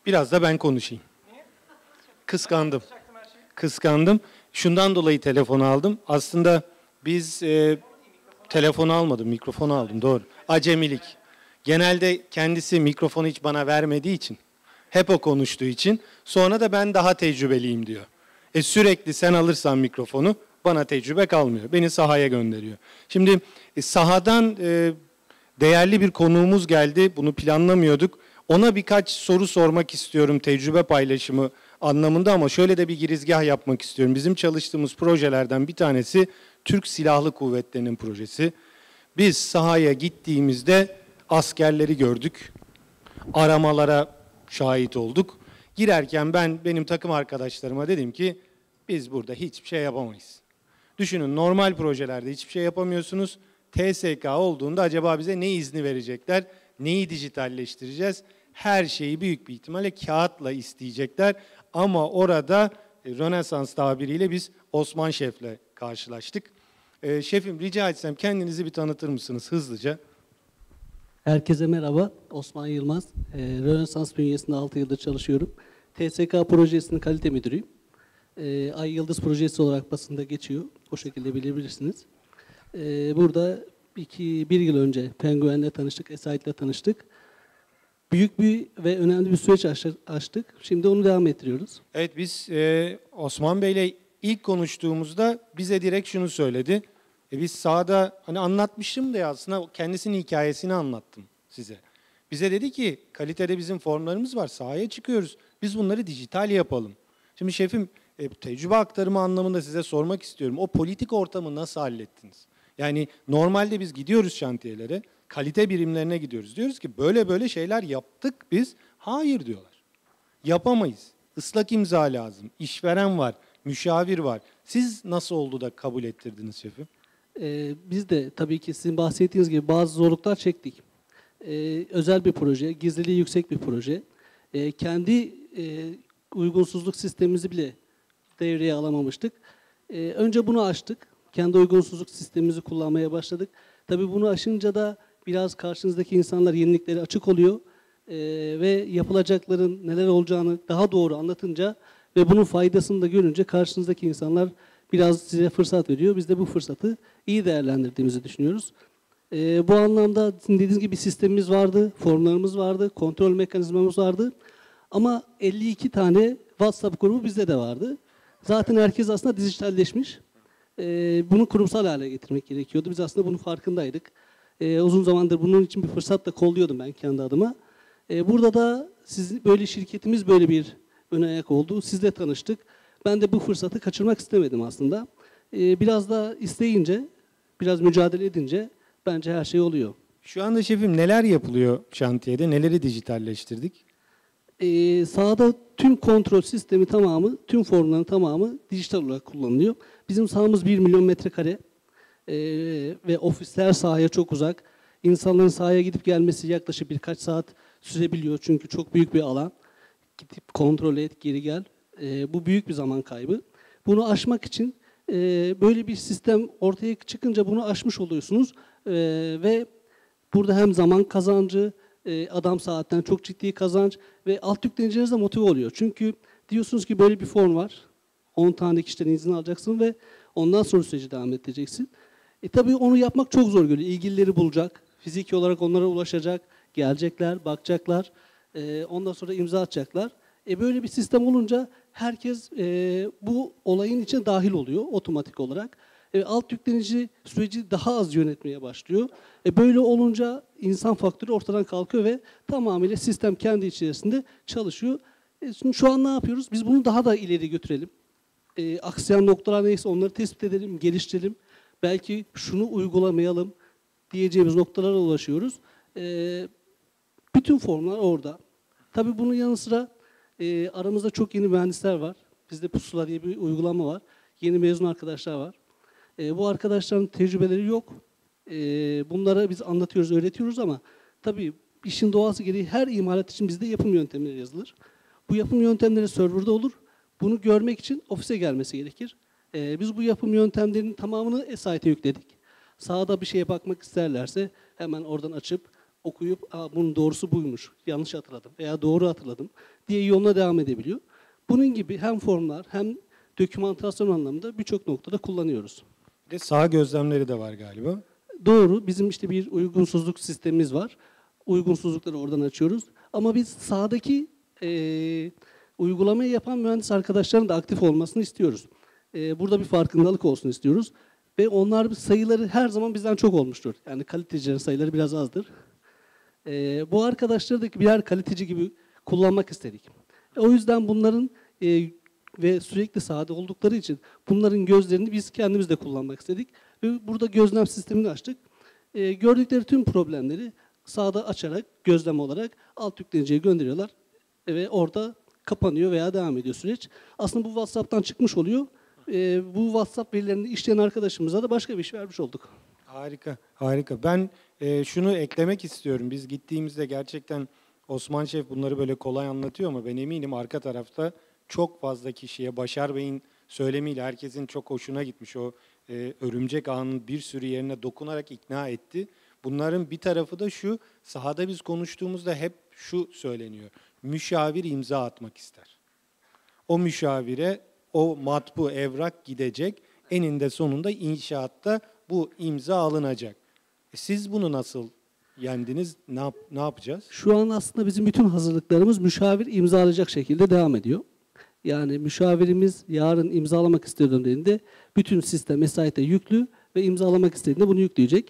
Biraz da ben konuşayım. Kıskandım. Kıskandım. Şundan dolayı telefonu aldım. Aslında biz telefonu almadım, mikrofonu aldım. Doğru. Acemilik. Genelde kendisi mikrofonu hiç bana vermediği için, hep o konuştuğu için, sonra da ben daha tecrübeliyim diyor. Sürekli sen alırsan mikrofonu bana tecrübe kalmıyor. Beni sahaya gönderiyor. Şimdi sahadan değerli bir konuğumuz geldi. Bunu planlamıyorduk. Ona birkaç soru sormak istiyorum tecrübe paylaşımı anlamında ama şöyle de bir girizgah yapmak istiyorum. Bizim çalıştığımız projelerden bir tanesi Türk Silahlı Kuvvetleri'nin projesi. Biz sahaya gittiğimizde askerleri gördük. Aramalara şahit olduk. Girerken benim takım arkadaşlarıma dedim ki biz burada hiçbir şey yapamayız. Düşünün, normal projelerde hiçbir şey yapamıyorsunuz. TSK olduğunda acaba bize ne izni verecekler? Neyi dijitalleştireceğiz? Her şeyi büyük bir ihtimalle kağıtla isteyecekler. Ama orada Rönesans tabiriyle biz Osman Şef'le karşılaştık. Şefim, rica etsem kendinizi bir tanıtır mısınız hızlıca? Herkese merhaba. Osman Yılmaz. Rönesans bünyesinde 6 yıldır çalışıyorum. TSK projesinin kalite müdürüyüm. Ay Yıldız projesi olarak basında geçiyor. O şekilde bilebilirsiniz. Burada bir yıl önce Penguen'le tanıştık, Esait'le tanıştık. Büyük bir ve önemli bir süreç açtık. Şimdi onu devam ettiriyoruz. Evet, biz Osman Bey'le ilk konuştuğumuzda bize direkt şunu söyledi. Biz sahada hani anlatmıştım da ya aslında kendisinin hikayesini anlattım size. Bize dedi ki kalitede bizim formlarımız var, sahaya çıkıyoruz. Biz bunları dijital yapalım. Şimdi şefim, tecrübe aktarımı anlamında size sormak istiyorum. O politik ortamı nasıl hallettiniz? Yani normalde biz gidiyoruz şantiyelere, kalite birimlerine gidiyoruz. Diyoruz ki böyle böyle şeyler yaptık biz. Hayır diyorlar. Yapamayız. Islak imza lazım. İşveren var, müşavir var. Siz nasıl oldu da kabul ettirdiniz şefim? Biz de tabii ki sizin bahsettiğiniz gibi bazı zorluklar çektik. Özel bir proje, gizliliği yüksek bir proje. Kendi uygunsuzluk sistemimizi bile devreye alamamıştık. Önce bunu aştık. Kendi uygunsuzluk sistemimizi kullanmaya başladık. Tabii bunu aşınca da biraz karşınızdaki insanlar yeniliklere açık oluyor. Ve yapılacakların neler olacağını daha doğru anlatınca ve bunun faydasını da görünce karşınızdaki insanlar biraz size fırsat veriyor. Biz de bu fırsatı iyi değerlendirdiğimizi düşünüyoruz. Bu anlamda dediğiniz gibi sistemimiz vardı, formlarımız vardı, kontrol mekanizmamız vardı. Ama 52 tane WhatsApp grubu bizde de vardı. Zaten herkes aslında dijitalleşmiş. Bunu kurumsal hale getirmek gerekiyordu. Biz aslında bunun farkındaydık. Uzun zamandır bunun için bir fırsat da kolluyordum ben kendi adıma. Burada da şirketimiz böyle bir ön ayak oldu. Sizle tanıştık. Ben de bu fırsatı kaçırmak istemedim aslında. Biraz da isteyince, biraz mücadele edince bence her şey oluyor. Şu anda şefim neler yapılıyor şantiyede? Neleri dijitalleştirdik? Sahada tüm kontrol sistemi tamamı, tüm formların tamamı dijital olarak kullanılıyor. Bizim sahamız 1 milyon metrekare ve ofisler sahaya çok uzak. İnsanların sahaya gidip gelmesi yaklaşık birkaç saat sürebiliyor çünkü çok büyük bir alan. Gidip kontrol et, geri gel. Bu büyük bir zaman kaybı. Bunu aşmak için böyle bir sistem ortaya çıkınca bunu aşmış oluyorsunuz. Ve burada hem zaman kazancı, adam saatten çok ciddi kazanç ve alt yüklenicileriniz de motive oluyor. Çünkü diyorsunuz ki böyle bir form var. 10 tane kişiden izin alacaksın ve ondan sonra süreci devam edeceksin. Tabii onu yapmak çok zor geliyor. İlgilileri bulacak, fiziki olarak onlara ulaşacak, gelecekler, bakacaklar. Ondan sonra imza atacaklar. Böyle bir sistem olunca herkes bu olayın içine dahil oluyor otomatik olarak. Alt yüklenici süreci daha az yönetmeye başlıyor. Böyle olunca insan faktörü ortadan kalkıyor ve tamamıyla sistem kendi içerisinde çalışıyor. Şimdi şu an ne yapıyoruz? Biz bunu daha da ileri götürelim. Aksayan noktalar neyse onları tespit edelim, geliştirelim. Belki şunu uygulamayalım diyeceğimiz noktalara ulaşıyoruz. Bütün formlar orada. Tabii bunun yanı sıra aramızda çok yeni mühendisler var. Bizde Pusula diye bir uygulama var. Yeni mezun arkadaşlar var. Bu arkadaşların tecrübeleri yok. Bunlara biz anlatıyoruz, öğretiyoruz ama tabii işin doğası gereği her imalat için bizde yapım yöntemleri yazılır. Bu yapım yöntemleri serverda olur. Bunu görmek için ofise gelmesi gerekir. Biz bu yapım yöntemlerinin tamamını Esait'e yükledik. Sahada bir şeye bakmak isterlerse hemen oradan açıp okuyup bunun doğrusu buymuş, yanlış hatırladım veya doğru hatırladım diye yoluna devam edebiliyor. Bunun gibi hem formlar hem dokümantasyon anlamında birçok noktada kullanıyoruz. Bir de sağ gözlemleri de var galiba. Doğru, bizim işte bir uygunsuzluk sistemimiz var. Uygunsuzlukları oradan açıyoruz. Ama biz sahadaki uygulamayı yapan mühendis arkadaşların da aktif olmasını istiyoruz. Burada bir farkındalık olsun istiyoruz. Ve onlar sayıları her zaman bizden çok olmuştur. Yani kalitecilerin sayıları biraz azdır. Bu arkadaşları da birer kaliteci gibi kullanmak istedik. O yüzden bunların ve sürekli sahada oldukları için bunların gözlerini biz kendimiz de kullanmak istedik. Ve burada gözlem sistemini açtık. Gördükleri tüm problemleri sahada açarak, gözlem olarak alt yükleniciye gönderiyorlar. Ve orada kapanıyor veya devam ediyor süreç. Aslında bu WhatsApp'tan çıkmış oluyor. Bu WhatsApp verilerini işleyen arkadaşımıza da başka bir iş vermiş olduk. Harika, harika. Ben şunu eklemek istiyorum. Biz gittiğimizde gerçekten Osman Şef bunları böyle kolay anlatıyor ama ben eminim arka tarafta çok fazla kişiye Başar Bey'in söylemiyle herkesin çok hoşuna gitmiş. O örümcek ağının bir sürü yerine dokunarak ikna etti. Bunların bir tarafı da şu, sahada biz konuştuğumuzda hep şu söyleniyor. Müşavir imza atmak ister. O müşavire o matbu evrak gidecek, eninde sonunda inşaatta bu imza alınacak. Siz bunu nasıl yendiniz, ne yapacağız? Şu an aslında bizim bütün hazırlıklarımız müşavir imzalayacak şekilde devam ediyor. Yani müşavirimiz yarın imzalamak istiyorum dediğinde bütün sistem SIT'e yüklü ve imzalamak istediğinde bunu yükleyecek.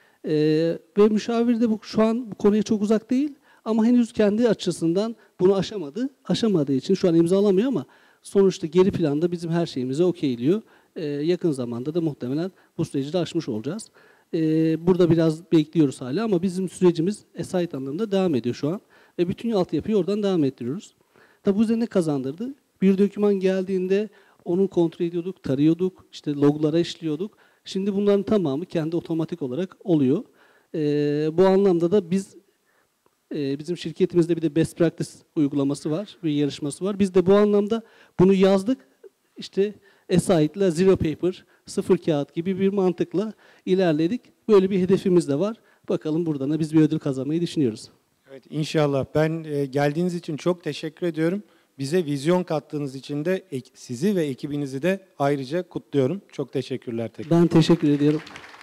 Ve müşavir de şu an bu konuya çok uzak değil ama henüz kendi açısından bunu aşamadı. Aşamadığı için şu an imzalamıyor ama sonuçta geri planda bizim her şeyimize okeyliyor. Yakın zamanda da muhtemelen bu süreci de aşmış olacağız. Burada biraz bekliyoruz hala ama bizim sürecimiz SIT anlamında devam ediyor şu an. Ve bütün altyapıyı oradan devam ettiriyoruz. Tabi bu bize ne kazandırdı? Bir doküman geldiğinde onu kontrol ediyorduk, tarıyorduk, işte loglara işliyorduk. Şimdi bunların tamamı kendi otomatik olarak oluyor. Bu anlamda da bizim şirketimizde bir de best practice uygulaması var, bir yarışması var. Biz de bu anlamda bunu yazdık. İşte SIT ile Zero Paper, sıfır kağıt gibi bir mantıkla ilerledik. Böyle bir hedefimiz de var. Bakalım buradan da biz bir ödül kazanmayı düşünüyoruz. Evet, inşallah. Ben geldiğiniz için çok teşekkür ediyorum. Bize vizyon kattığınız için de sizi ve ekibinizi de ayrıca kutluyorum. Çok teşekkürler tekrar. Ben teşekkür ediyorum.